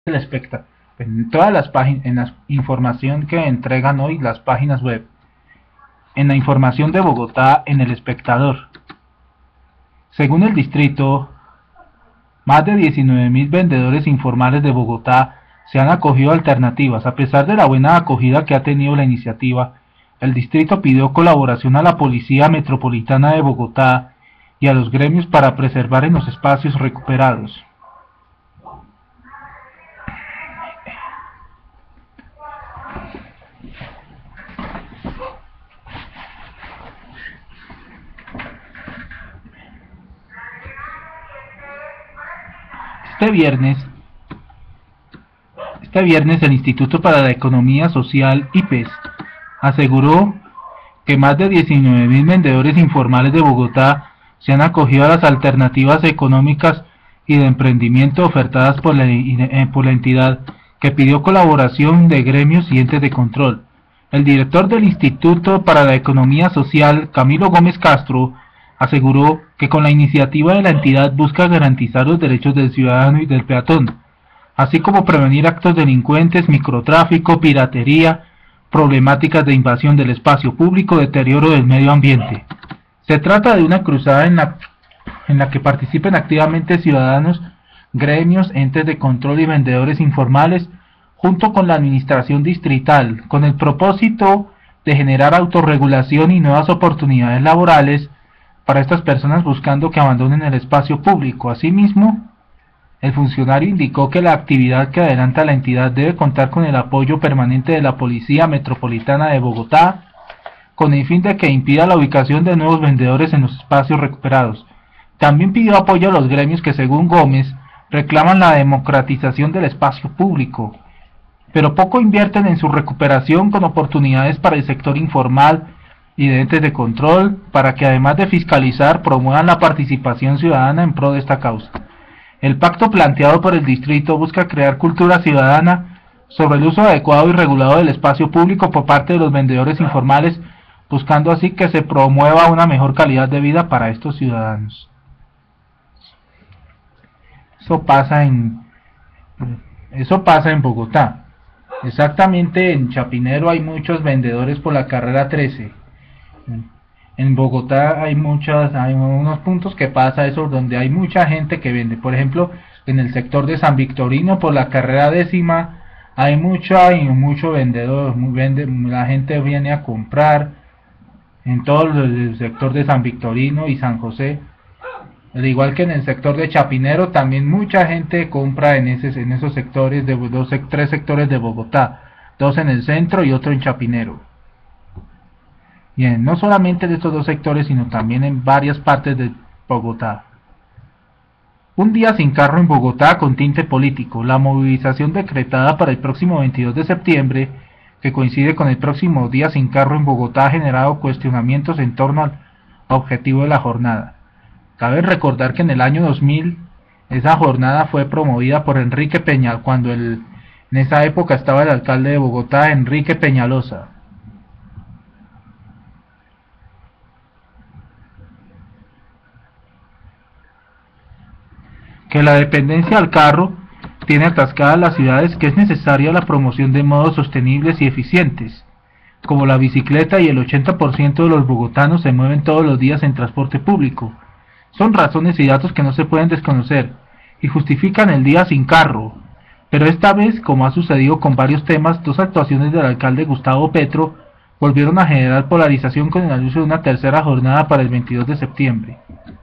el espectador, en todas las páginas, en la información que entregan hoy las páginas web, en la información de Bogotá en El Espectador. Según el distrito, más de 19.000 vendedores informales de Bogotá se han acogido a alternativas. A pesar de la buena acogida que ha tenido la iniciativa, el distrito pidió colaboración a la Policía Metropolitana de Bogotá y a los gremios para preservar en los espacios recuperados. Este viernes el Instituto para la Economía Social, IPES, aseguró que más de 19.000 vendedores informales de Bogotá se han acogido a las alternativas económicas y de emprendimiento ofertadas por la entidad, que pidió colaboración de gremios y entes de control. El director del Instituto para la Economía Social, Camilo Gómez Castro, aseguró que con la iniciativa de la entidad busca garantizar los derechos del ciudadano y del peatón, así como prevenir actos delincuentes, microtráfico, piratería, problemáticas de invasión del espacio público, deterioro del medio ambiente. Se trata de una cruzada en la que participen activamente ciudadanos, gremios, entes de control y vendedores informales, junto con la administración distrital, con el propósito de generar autorregulación y nuevas oportunidades laborales para estas personas, buscando que abandonen el espacio público. Asimismo, el funcionario indicó que la actividad que adelanta la entidad debe contar con el apoyo permanente de la Policía Metropolitana de Bogotá, con el fin de que impida la ubicación de nuevos vendedores en los espacios recuperados. También pidió apoyo a los gremios que, según Gómez, reclaman la democratización del espacio público, pero poco invierten en su recuperación, con oportunidades para el sector informal y de entes de control, para que además de fiscalizar, promuevan la participación ciudadana en pro de esta causa. El pacto planteado por el distrito busca crear cultura ciudadana sobre el uso adecuado y regulado del espacio público por parte de los vendedores informales, buscando así que se promueva una mejor calidad de vida para estos ciudadanos. Eso pasa en Bogotá. Exactamente, en Chapinero hay muchos vendedores por la carrera 13. En Bogotá hay unos puntos que pasa eso, donde hay mucha gente que vende. Por ejemplo, en el sector de San Victorino por la carrera 10 hay mucho vendedor, la gente viene a comprar en todo el sector de San Victorino y San José. Al igual que en el sector de Chapinero, también mucha gente compra en esos sectores, tres sectores de Bogotá, dos en el centro y otro en Chapinero. Bien, no solamente de estos dos sectores, sino también en varias partes de Bogotá. Un día sin carro en Bogotá con tinte político. La movilización decretada para el próximo 22 de septiembre, que coincide con el próximo día sin carro en Bogotá, ha generado cuestionamientos en torno al objetivo de la jornada. Cabe recordar que en el año 2000 esa jornada fue promovida por Enrique Peñalosa, cuando en esa época estaba el alcalde de Bogotá, Enrique Peñalosa. Que la dependencia al carro tiene atascadas las ciudades, que es necesaria la promoción de modos sostenibles y eficientes, como la bicicleta, y el 80% de los bogotanos se mueven todos los días en transporte público. Son razones y datos que no se pueden desconocer y justifican el día sin carro. Pero esta vez, como ha sucedido con varios temas, dos actuaciones del alcalde Gustavo Petro volvieron a generar polarización con el anuncio de una tercera jornada para el 22 de septiembre.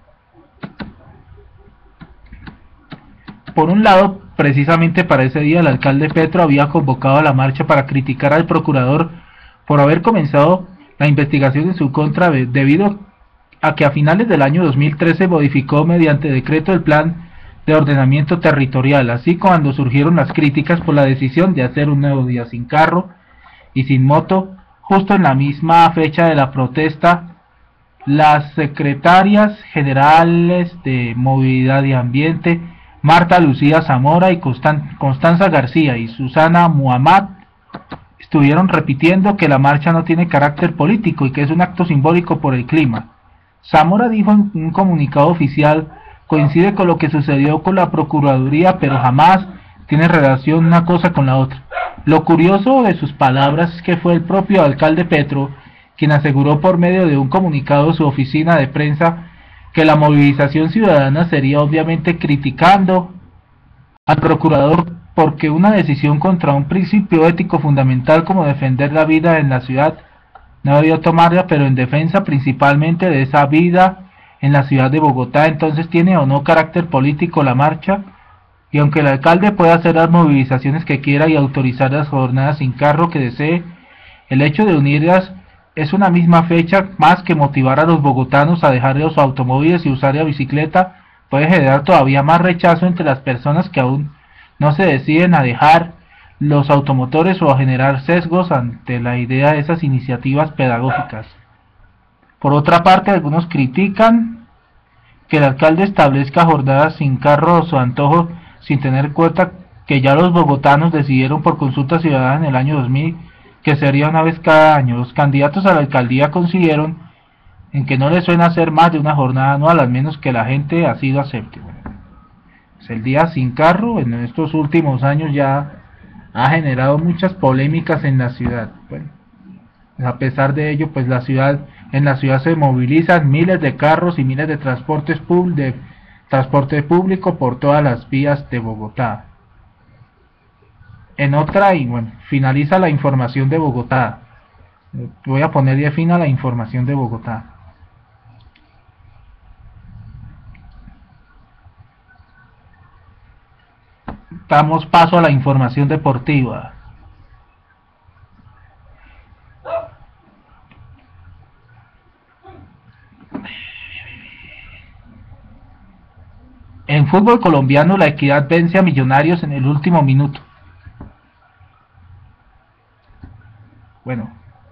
Por un lado, precisamente para ese día, el alcalde Petro había convocado a la marcha para criticar al procurador por haber comenzado la investigación en su contra, debido a que a finales del año 2013 modificó mediante decreto el plan de ordenamiento territorial. Así, cuando surgieron las críticas por la decisión de hacer un nuevo día sin carro y sin moto, justo en la misma fecha de la protesta, las secretarias generales de Movilidad y Ambiente, Marta Lucía Zamora y Constanza García y Susana Muhammad, estuvieron repitiendo que la marcha no tiene carácter político y que es un acto simbólico por el clima. Zamora dijo en un comunicado oficial: coincide con lo que sucedió con la Procuraduría, pero jamás tiene relación una cosa con la otra. Lo curioso de sus palabras es que fue el propio alcalde Petro quien aseguró por medio de un comunicado de su oficina de prensa que la movilización ciudadana sería obviamente criticando al procurador porque una decisión contra un principio ético fundamental como defender la vida en la ciudad no debió tomarla, pero en defensa principalmente de esa vida en la ciudad de Bogotá. Entonces, ¿tiene o no carácter político la marcha? Y aunque el alcalde pueda hacer las movilizaciones que quiera y autorizar las jornadas sin carro que desee, el hecho de unirlas es una misma fecha más que motivar a los bogotanos a dejar los automóviles y usar la bicicleta, puede generar todavía más rechazo entre las personas que aún no se deciden a dejar los automotores o a generar sesgos ante la idea de esas iniciativas pedagógicas. Por otra parte, algunos critican que el alcalde establezca jornadas sin carro o su antojo sin tener en cuenta que ya los bogotanos decidieron por consulta ciudadana en el año 2000 que sería una vez cada año. Los candidatos a la alcaldía consiguieron en que no les suena hacer más de una jornada anual, al menos que la gente así lo acepte. Bueno, pues el día sin carro en estos últimos años ya ha generado muchas polémicas en la ciudad. Bueno, a pesar de ello, pues en la ciudad se movilizan miles de carros y miles de transporte público por todas las vías de Bogotá. En otra, y bueno, finaliza la información de Bogotá. Voy a ponerle fin a la información de Bogotá. Damos paso a la información deportiva. En fútbol colombiano, la Equidad vence a Millonarios en el último minuto. Bueno,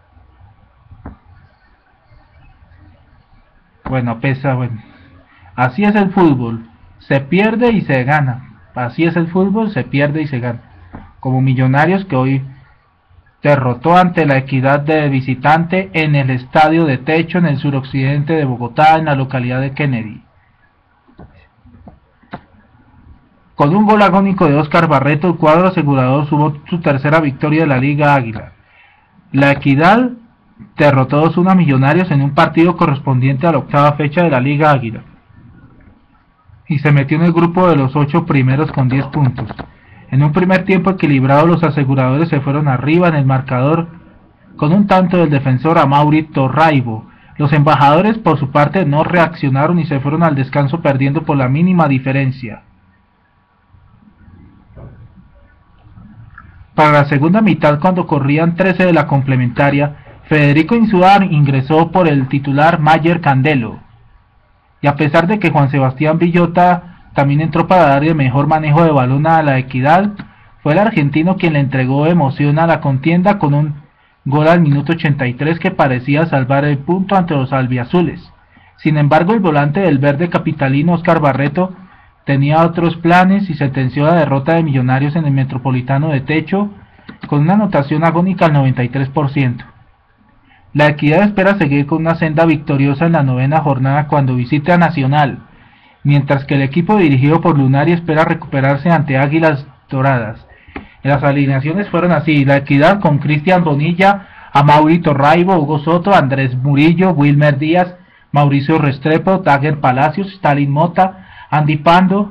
así es el fútbol, se pierde y se gana. Así es el fútbol, se pierde y se gana. Como Millonarios, que hoy derrotó ante la Equidad de visitante en el estadio de Techo, en el suroccidente de Bogotá, en la localidad de Kennedy. Con un gol agónico de Oscar Barreto, el cuadro asegurador sumó su tercera victoria de la Liga Águila. La Equidad derrotó 2-1 a Millonarios en un partido correspondiente a la octava fecha de la Liga Águila y se metió en el grupo de los 8 primeros con 10 puntos. En un primer tiempo equilibrado, los aseguradores se fueron arriba en el marcador con un tanto del defensor Amaury Torraibo. Los embajadores, por su parte, no reaccionaron y se fueron al descanso perdiendo por la mínima diferencia. Para la segunda mitad, cuando corrían 13 de la complementaria, Federico Insúa ingresó por el titular Mayer Candelo. Y a pesar de que Juan Sebastián Villota también entró para darle mejor manejo de balón a la Equidad, fue el argentino quien le entregó emoción a la contienda con un gol al minuto 83 que parecía salvar el punto ante los albiazules. Sin embargo, el volante del verde capitalino Oscar Barreto tenía otros planes y sentenció la derrota de Millonarios en el Metropolitano de Techo con una anotación agónica al 93%. La Equidad espera seguir con una senda victoriosa en la novena jornada cuando visite a Nacional, mientras que el equipo dirigido por Lunari espera recuperarse ante Águilas Doradas. Las alineaciones fueron así: la Equidad con Cristian Bonilla, Amaury Torraibo, Hugo Soto, Andrés Murillo, Wilmer Díaz, Mauricio Restrepo, Dagger Palacios, Stalin Mota, Andy Pando,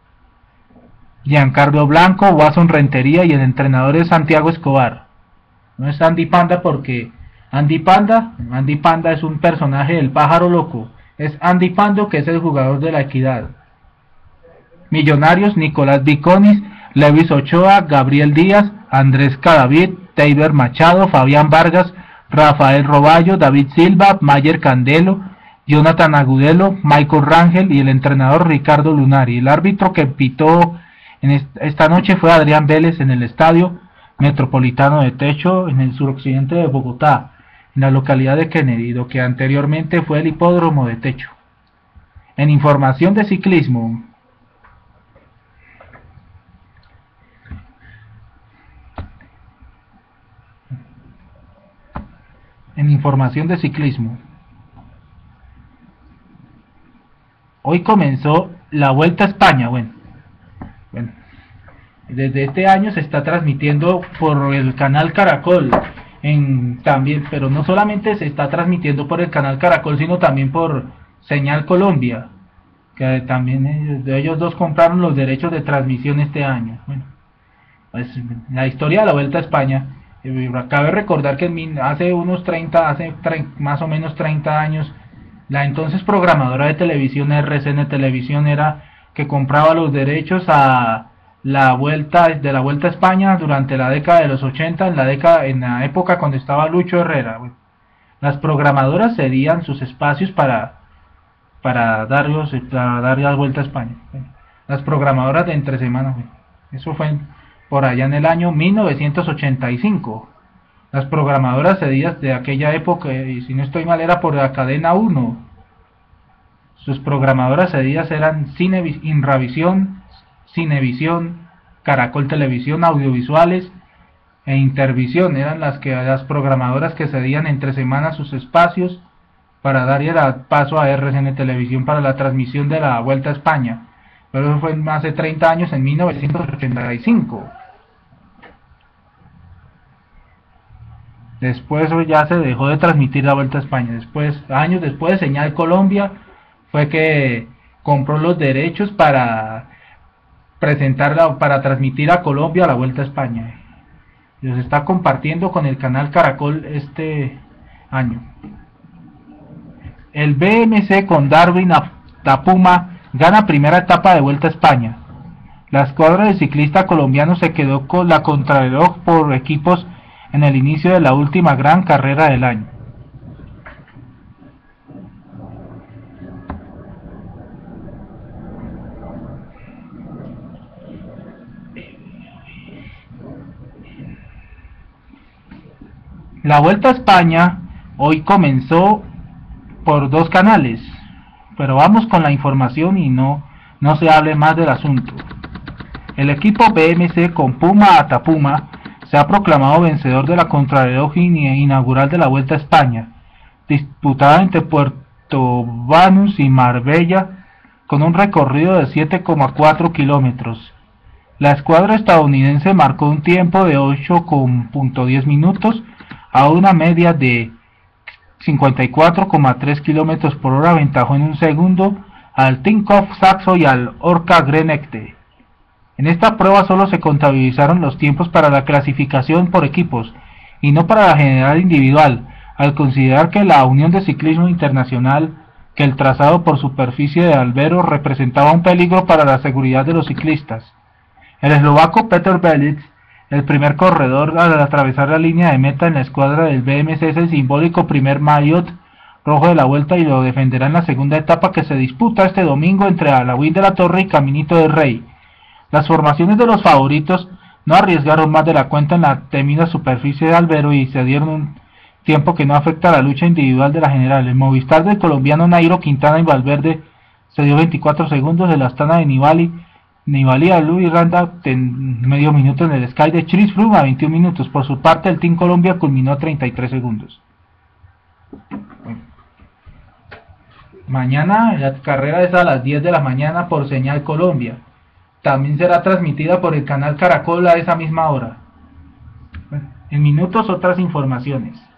Giancarlo Blanco, Watson Rentería y el entrenador es Santiago Escobar. No es Andy Panda porque Andy Panda es un personaje del Pájaro Loco. Es Andy Pando, que es el jugador de la Equidad. Millonarios: Nicolás Viconis, Lewis Ochoa, Gabriel Díaz, Andrés Cadavid, Teiber Machado, Fabián Vargas, Rafael Roballo, David Silva, Mayer Candelo, Jonathan Agudelo, Michael Rangel y el entrenador Ricardo Lunari. El árbitro que pitó en esta noche fue Adrián Vélez en el estadio Metropolitano de Techo, en el suroccidente de Bogotá, en la localidad de Kennedy, lo que anteriormente fue el hipódromo de Techo. En información de ciclismo, hoy comenzó la Vuelta a España. Bueno, Desde este año se está transmitiendo por el canal Caracol, también, pero no solamente se está transmitiendo por el canal Caracol, sino también por Señal Colombia, que también ellos dos compraron los derechos de transmisión este año. Bueno, pues la historia de la Vuelta a España, cabe recordar que hace más o menos 30 años, la entonces programadora de televisión RCN Televisión era que compraba los derechos a la Vuelta a España durante la década de los 80, en la época cuando estaba Lucho Herrera. Bueno, las programadoras cedían sus espacios para dar la Vuelta a España. Bueno, las programadoras de entre semana, bueno, eso fue por allá en el año 1985. Las programadoras cedidas de aquella época, y si no estoy mal, era por la cadena 1. Sus programadoras cedidas eran Inravisión, Cinevisión, Caracol Televisión, Audiovisuales e Intervisión. Eran las programadoras que cedían entre semanas sus espacios para darle paso a RCN Televisión para la transmisión de la Vuelta a España. Pero eso fue hace 30 años, en 1985. Después ya se dejó de transmitir la Vuelta a España. Años después, Señal Colombia fue que compró los derechos para transmitir a Colombia la Vuelta a España. Los está compartiendo con el canal Caracol este año. El BMC con Darwin Atapuma gana primera etapa de Vuelta a España. La escuadra de ciclistas colombianos se quedó con la contrarreloj por equipos en el inicio de la última gran carrera del año. La Vuelta a España hoy comenzó por 2 canales, pero vamos con la información y no se hable más del asunto. El equipo BMC con Puma Atapuma se ha proclamado vencedor de la contrarreloj inaugural de la Vuelta a España, disputada entre Puerto Banús y Marbella, con un recorrido de 7,4 kilómetros. La escuadra estadounidense marcó un tiempo de 8,10 minutos a una media de 54,3 kilómetros por hora, aventajó en un segundo al Tinkoff Saxo y al Orca Grenecte. En esta prueba solo se contabilizaron los tiempos para la clasificación por equipos y no para la general individual, al considerar que la Unión de Ciclismo Internacional que el trazado por superficie de Albero representaba un peligro para la seguridad de los ciclistas. El eslovaco Peter Belitz, el primer corredor al atravesar la línea de meta en la escuadra del BMC, es el simbólico primer maillot rojo de la Vuelta y lo defenderá en la segunda etapa que se disputa este domingo entre Alauín de la Torre y Caminito del Rey. Las formaciones de los favoritos no arriesgaron más de la cuenta en la temida superficie de Albero y se dieron un tiempo que no afecta a la lucha individual de la general. El Movistar del colombiano Nairo Quintana y Valverde se dio 24 segundos, el Astana de Nibali a Luis Randa en medio minuto, en el Sky de Chris Froome a 21 minutos. Por su parte, el Team Colombia culminó a 33 segundos. Bueno. Mañana la carrera es a las 10 de la mañana por Señal Colombia. También será transmitida por el canal Caracol a esa misma hora. Bueno, en minutos otras informaciones.